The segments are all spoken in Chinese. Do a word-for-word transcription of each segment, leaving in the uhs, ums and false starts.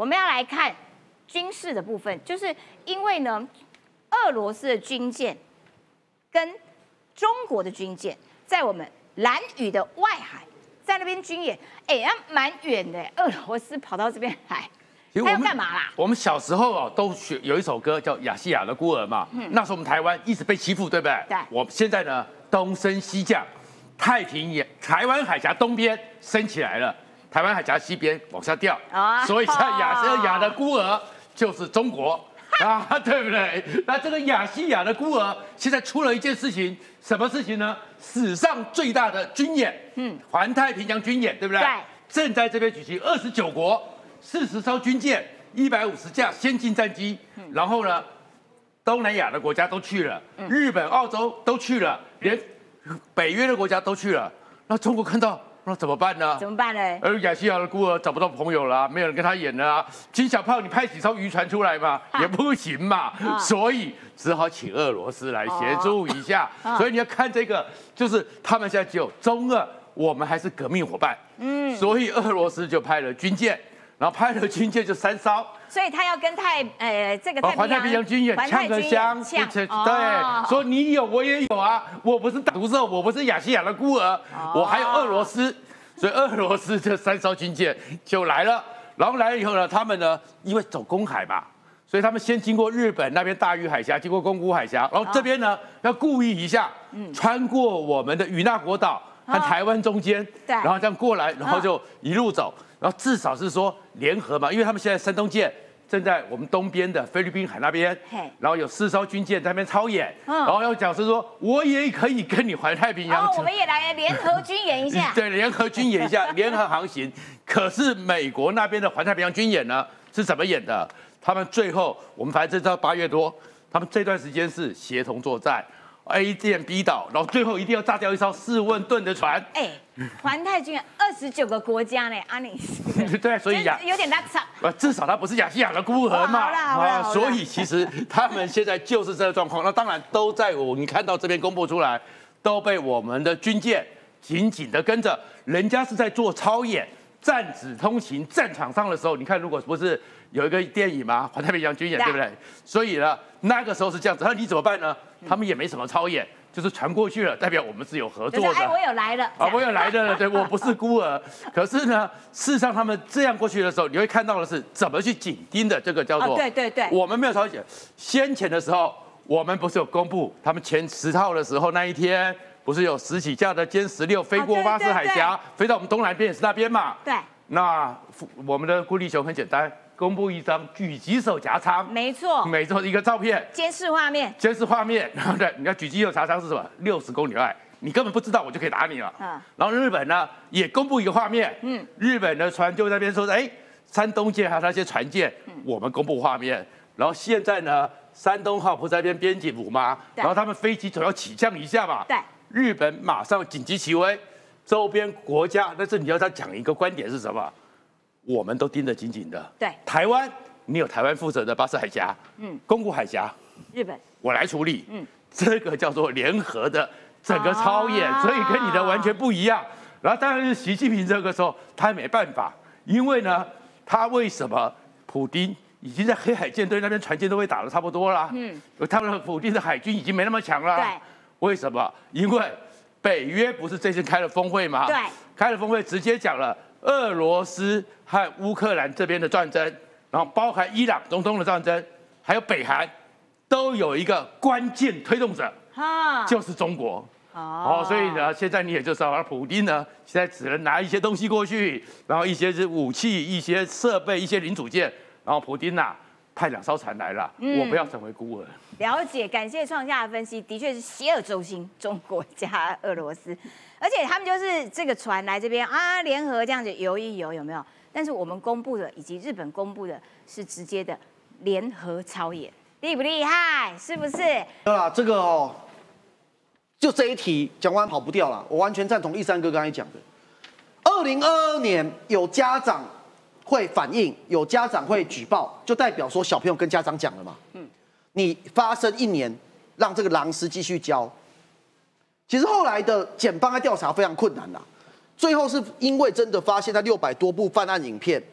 我们要来看军事的部分，就是因为呢，俄罗斯的军舰跟中国的军舰在我们兰屿的外海，在那边军演，哎，那蛮远的，俄罗斯跑到这边来。他要干嘛啦？ 我们小时候哦，都学有一首歌叫《亚细亚的孤儿》嘛。嗯，那时候我们台湾一直被欺负，对不对？ 对。 我现在呢，东升西降，太平洋、台湾海峡东边升起来了，台湾海峡西边往下掉。啊。所以像亚细亚的孤儿就是中国啊，对不对？那这个亚细亚的孤儿现在出了一件事情，什么事情呢？史上最大的军演，嗯，环太平洋军演，对不对？ 对。 正在这边举行，二十九国。四十艘军舰，一百五十架先进战机，然后呢，东南亚的国家都去了，日本、澳洲都去了，连北约的国家都去了。那中国看到，那怎么办呢？ 怎么办呢？ 而亚细亚的孤儿找不到朋友了，没有人跟他演了啊。金小胖，你派几艘渔船出来嘛，也不行嘛，所以只好请俄罗斯来协助一下。所以你要看这个，就是他们现在只有中俄，我们还是革命伙伴。嗯，所以俄罗斯就派了军舰。然后派了军舰就三艘， 所以他要跟太呃这个太平洋环太平洋军演呛个香，对，说你有我也有啊，我不是独兽，我不是亚细亚的孤儿，我还有俄罗斯，所以俄罗斯这三艘军舰就来了。然后来了以后呢，他们呢因为走公海嘛，所以他们先经过日本那边大隅海峡，经过宫古海峡，然后这边呢要故意一下，穿过我们的与那国岛和台湾中间，然后这样过来，然后就一路走。然后至少是说联合嘛，因为他们现在山东舰正在我们东边的菲律宾海那边，然后有四艘军舰在那边操演，然后要讲是说我也可以跟你环太平洋， 我们也来联合军演一下， 对，联合军演一下，联合航行。可是美国那边的环太平洋军演呢是怎么演的？他们最后我们反正到八月多，他们这段时间是协同作战。A 舰 B 岛，然后最后一定要炸掉一艘四万吨的船。 哎，环太军二十九个国家呢，阿尼。 对，所以亚有点拉扯。 呃，至少他不是亚细亚的孤儿嘛。啊，所以其实他们现在就是这个状况。那当然都在我你看到这边公布出来，都被我们的军舰紧紧的跟着。人家是在做操演、战指通行，战场上的时候，你看如果不是有一个电影嘛，《环太平洋军演》，对不对？所以呢，那个时候是这样子。那你怎么办呢？他们也没什么操演，就是传过去了，代表我们是有合作的。 哎，我有来了啊，我有来的了，对，我不是孤儿。可是呢，事实上他们这样过去的时候，你会看到的是怎么去紧盯的，这个叫做、 哦、对对对， 我们没有操演。先前的时候，我们不是有公布，他们前十号的时候那一天，不是有十几架的歼十六飞过巴士海峡，飞到我们东南边也是那边嘛？ 对。 那我们的顾立雄很简单。公布一张狙击手夹舱， 没错， 没错，一个照片， 监视画面， 监视画面，然后对，你看狙击手夹舱是什么？六十公里外，你根本不知道，我就可以打你了。嗯，然后日本呢也公布一个画面，嗯，日本的船就在那边说，哎，山东舰还有那些船舰，我们公布画面。然后现在呢，山东号不在那边边警舞吗？然后他们飞机总要起降一下嘛， 对， 日本马上紧急起飞，周边国家，但是你要他讲一个观点是什么？我们都盯得紧紧的， 对， 台湾。你有台湾负责的巴士海峡，嗯，宫古海峡， 日本我来处理，嗯，这个叫做联合的整个操演，啊、所以跟你的完全不一样。然后当然是习近平这个时候他也没办法，因为呢，他为什么普丁已经在黑海舰队那边船舰都被打得差不多了，嗯，他们的普丁的海军已经没那么强了， 对， 为什么？因为北约不是最近开了峰会吗？ 对， 开了峰会直接讲了俄罗斯和乌克兰这边的战争。然后包含伊朗、中东的战争，还有北韩，都有一个关键推动者，就是中国。哦，所以呢，现在你也就知道，普丁呢，现在只能拿一些东西过去，然后一些是武器、一些设备、一些零组件，然后普丁呐、啊、派两艘船来了，嗯、我不要成为孤儿。 了解，感谢创下的分析，的确是邪恶轴心，中国加俄罗斯，而且他们就是这个船来这边啊，联合这样子游一游，有没有？但是我们公布的以及日本公布的是直接的联合操演，厉不厉害？是不是？ 对啦，这个哦，就这一题讲完跑不掉了，我完全赞同立山哥刚才讲的。二零二二年有家长会反映，有家长会举报，就代表说小朋友跟家长讲了嘛。嗯，你发生一年，让这个狼师继续教。其实后来的检方的调查非常困难啦。最后是因为真的发现，在六百多部犯案影片，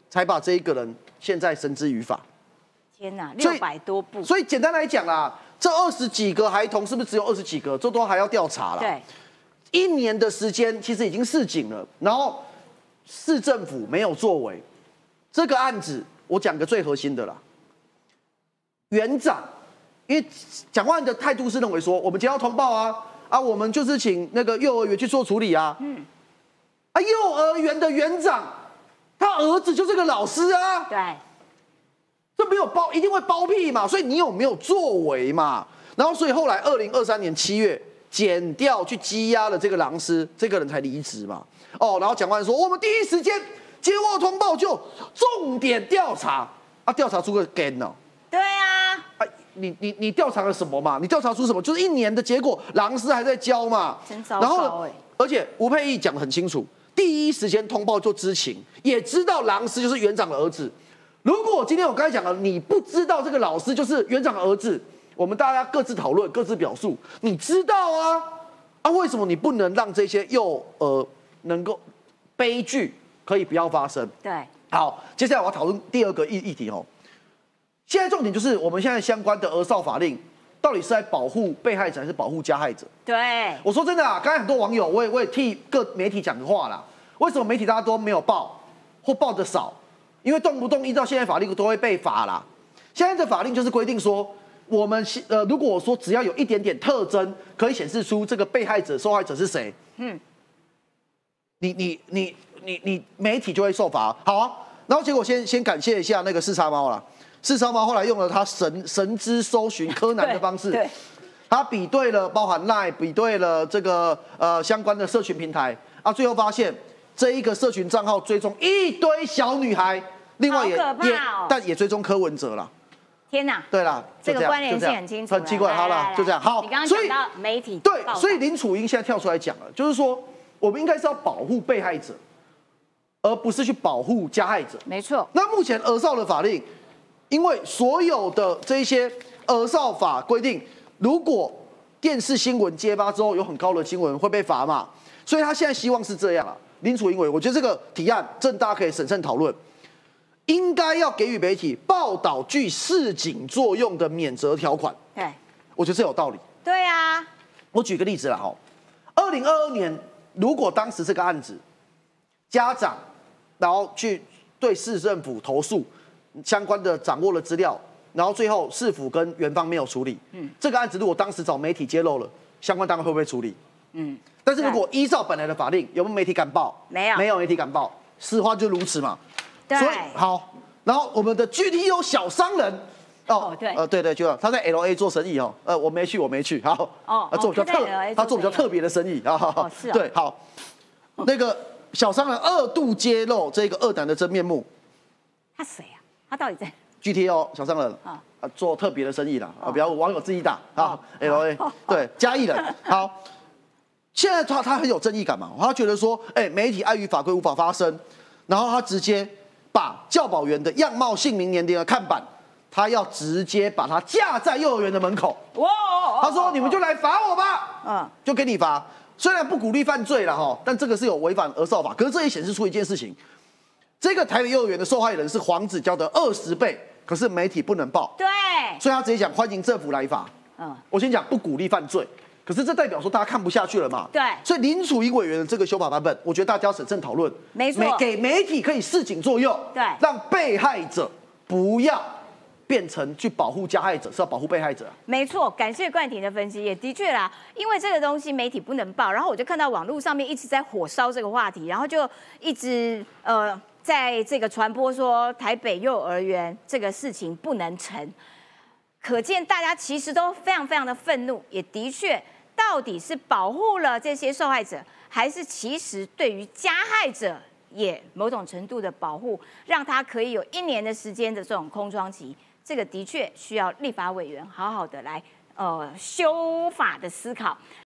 才把这一个人现在绳之于法。 天哪，六百多部。 所以简单来讲啦，这二十几个孩童是不是只有二十几个？这都还要调查啦。 对， 一年的时间其实已经示警了，然后市政府没有作为。这个案子我讲个最核心的啦，园长，因为蒋万安的态度是认为说，我们接到通报啊啊，我们就是请那个幼儿园去做处理啊。嗯。啊，幼儿园的园长，他儿子就是个老师啊。 对。 这没有包，一定会包庇嘛，所以你有没有作为嘛？然后所以后来二零二三年七月检调去羁押了这个狼师，这个人才离职嘛。哦，然后蒋万安说，我们第一时间接获通报就重点调查啊，调查出个 gan 哦。 对啊。 哎，你你你调查了什么嘛？你调查出什么？就是一年的结果，狼师还在教嘛。 真糟糕哎。 而且吴佩益讲得很清楚，第一时间通报就知情，也知道狼师就是园长的儿子。如果今天我刚才讲了，你不知道这个老师就是园长的儿子，我们大家各自讨论、各自表述。你知道啊？啊，为什么你不能让这些幼儿能够悲剧可以不要发生？ 对。 好，接下来我要讨论第二个议议题哦。现在重点就是我们现在相关的儿少法令，到底是在保护被害者还是保护加害者？ 对。 我说真的啊，刚才很多网友，我也我也替各媒体讲个话啦。为什么媒体大家都没有报，或报的少？因为动不动依照现在法令都会被罚啦。现在的法令就是规定说，我们呃，如果说只要有一点点特征，可以显示出这个被害者、受害者是谁，嗯，你你你你你媒体就会受罚。好啊，然后结果先先感谢一下那个四叉猫啦，四叉猫后来用了他神神之搜寻柯南的方式， 对， 他比对了包含 LINE， 比对了这个呃相关的社群平台啊，最后发现这一个社群账号追踪一堆小女孩。另外也、 哦、 也，但也追踪柯文哲了。 天哪！ 对啦， 这个关联性很清楚， 很奇怪。好了，就这样。好， 你刚刚讲到媒体对，所以林楚英现在跳出来讲了，就是说我们应该是要保护被害者，而不是去保护加害者。 没错。 那目前儿少的法令，因为所有的这些儿少法规定，如果电视新闻揭发之后有很高的新闻会被罚嘛，所以他现在希望是这样啊。林楚英委，我觉得这个提案正大家可以审慎讨论。应该要给予媒体报道具示警作用的免责条款。 对， 我觉得这有道理。 对啊， 我举个例子啦，哈，二零二二年，如果当时这个案子，家长然后去对市政府投诉相关的掌握了资料，然后最后市府跟园方没有处理，嗯，这个案子如果当时找媒体揭露了，相关单位会不会处理？嗯，但是如果依照本来的法令，有没有媒体敢报？ 没有， 没有媒体敢报，实话就如此嘛。 对， 所以好，然后我们的 G T O 小商人， 哦，对， 呃，对对，就他在 L A 做生意哦，呃，我没去，我没去，好， 哦， 他做比较特，他做比较特别的生意啊， 哦，是啊， 对，好，那个小商人二度揭露这个恶男的真面目， 他谁啊？他到底在 G T O 小商人啊，做特别的生意啦，啊，不要网友自己打，好 ，L A 对，嘉义人，好，现在他他很有正义感嘛，他觉得说，哎，媒体碍于法规无法发声，然后他直接。把教保员的样貌、姓名、年龄的看板，他要直接把它架在幼儿园的门口。哇！他说：“你们就来罚我吧。”嗯，就给你罚。虽然不鼓励犯罪了哈，但这个是有违反儿少法。可是这也显示出一件事情：这个台北幼儿园的受害人是黄子佼的二十倍，可是媒体不能报。 对， 所以他直接讲欢迎政府来罚。嗯，我先讲不鼓励犯罪。可是这代表说大家看不下去了嘛？ 对， 所以林楚英委员的这个修法版本，我觉得大家要审慎讨论。 没错， 给媒体可以示警作用， 对， 让被害者不要变成去保护加害者，是要保护被害者。 没错，感谢冠廷的分析，也的确啦，因为这个东西媒体不能报，然后我就看到网络上面一直在火烧这个话题，然后就一直呃在这个传播说台北幼儿园这个事情不能成，可见大家其实都非常非常的愤怒，也的确。到底是保护了这些受害者，还是其实对于加害者也某种程度的保护，让他可以有一年的时间的这种空窗期？这个的确需要立法委员好好的来呃修法的思考。